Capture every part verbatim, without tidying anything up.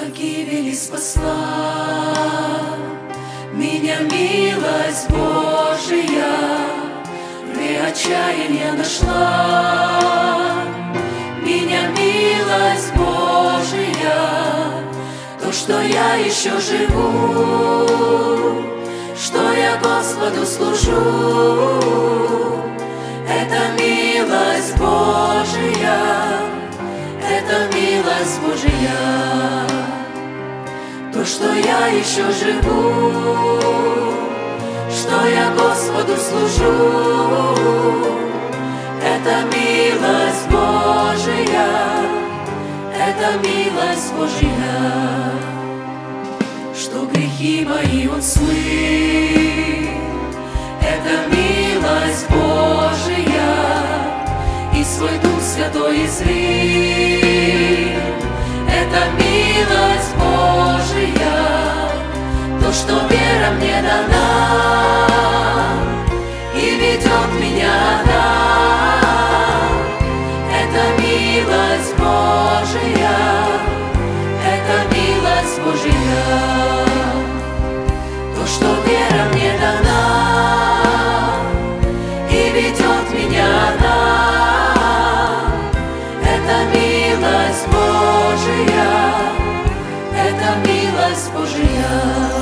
погибели спасла меня милость Божия, где отчаяние нашла меня милость Божия. То, что я еще живу, что я Господу служу, это милость Божия, это милость Божия. То, что я еще живу, что я Господу служу, это милость Божия, это милость Божия. Что грехи мои Он смыл, это милость Божия, и свой Дух Святой излил, это милость Божия. То, что вера мне дана и ведет меня она, это милость Божия, это милость Божия. То, что вера мне дана и ведет меня она, это милость Божия, это милость Божия.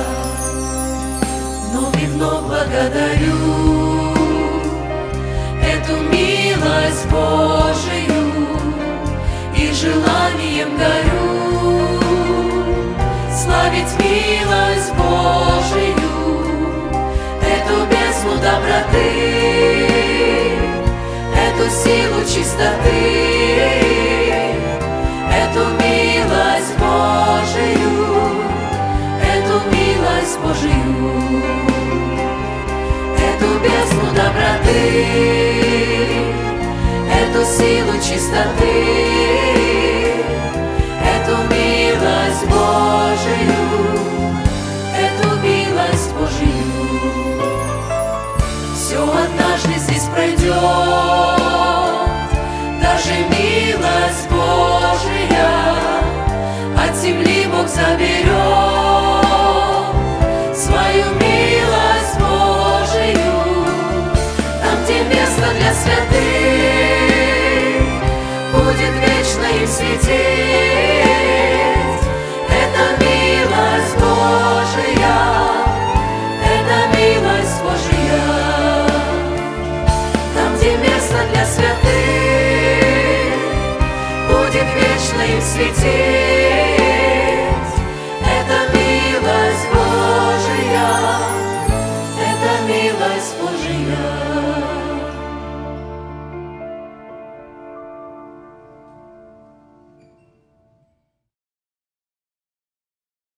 Вновь и вновь благодарю эту милость Божию, и желанием горю славить милость Божию, эту бездну доброты, эту силу чистоты, эту милость Божию, эту милость Божию, эту бездну доброты, эту силу чистоты,